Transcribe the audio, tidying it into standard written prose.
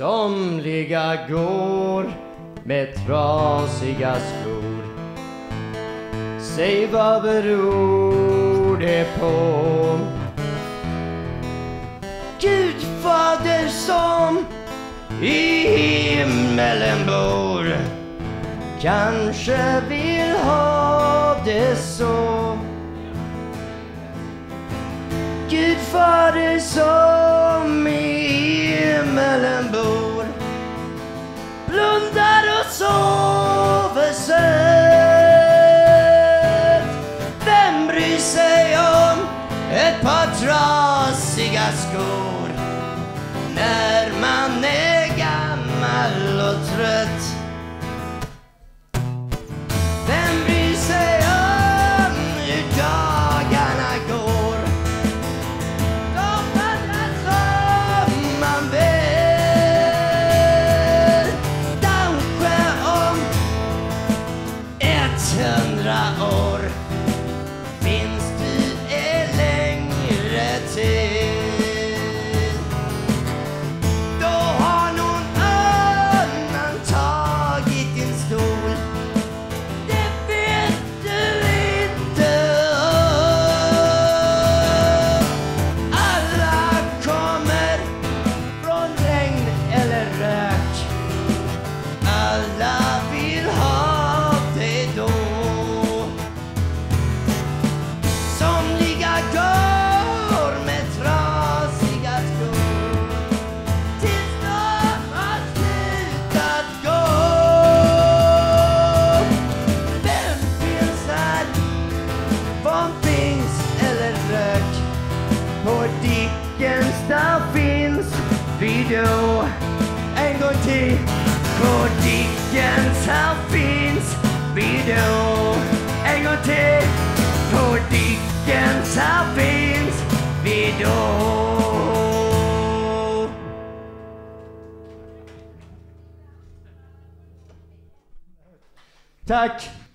Somliga går med trasiga skor. Säg vad beror det på? Gud fader som i himmelen bor kanske vill ha det så. Gud fader som i himmelen bor blundar och sover sött. Vem bryr sig om ett par trasiga skor när man är gammal och trött? Vem bryr sig om hur dagarna går? De vandrar som man vill. Kanske om 100 år finns du en längre tid. Då har någon annan tagit din stol. Det vet du inte om. Alla kommer från regn eller rök. Alla vill ha det då. Somliga går med trasiga skor tills de har slutat gå. Vem finns här? Bombings eller rök? På Dickens där finns video. En gång till. På Dickens här finns video. En gång till. På Dickens här finns video. Tack!